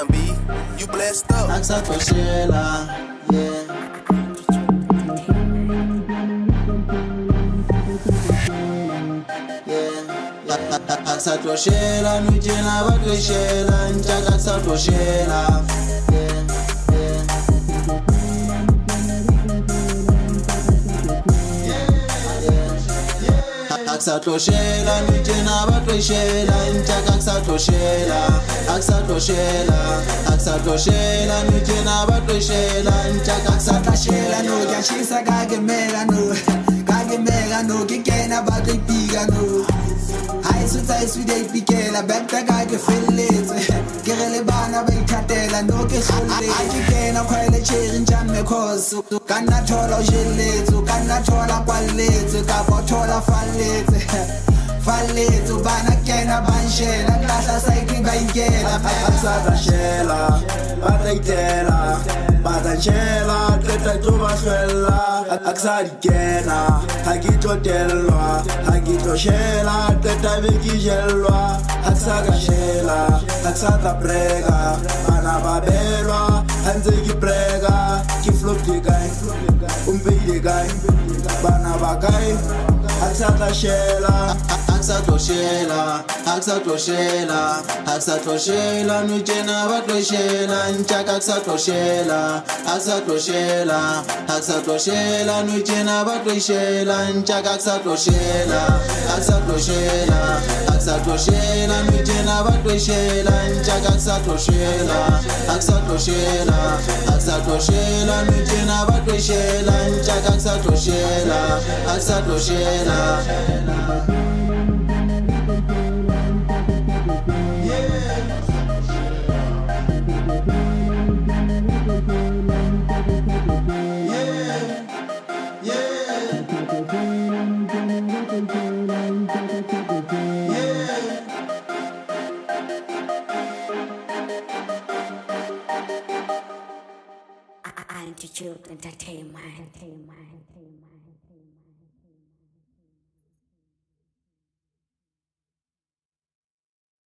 Damn, B, you blessed up. Akusatoshela, yeah. Akusatoshela, nujena batweshela, njaka akusatoshela, yeah. Akusatoshela, nujena batweshela, njaka akusatoshela, akusatoshela, akusatoshela, nujena batweshela, njaka akusatoshela, no yashisa kagemela no kikena batipika no hai sutsa isude ipikela bekta ka ke felletse ke re le bana ba ikhatela no ke kgolle a kikena khwele cherry jamme khoso kana thola o jelletso kana thola kwalletse ka bothola falletse bana kena banshela lahla saiki ba ikela akusatoshela, bataitela, batanshela, qeta tlo ba hlwella, akusadikena, ha ke tlotelwa, ha ke tloshela, qeta be ke jellwa, akusakashela, akusata prega, bana ba belwa, ha ntse ke prega, ke flopte kae, umpeile kae, bana ba kae, akusatoshela, akusatoshela, akusatoshela, akusatoshela, nujena batweshela, njaka akusatoshela, akusatoshela, akusatoshela, nujena batweshela, njaka akusatoshela, akusatoshela, akusatoshela, nujena batweshela, njaka akusatoshela, akusatoshela, akusatoshela, nujena batweshela, njaka akusatoshela, akusatoshela. Attitude Entertainment.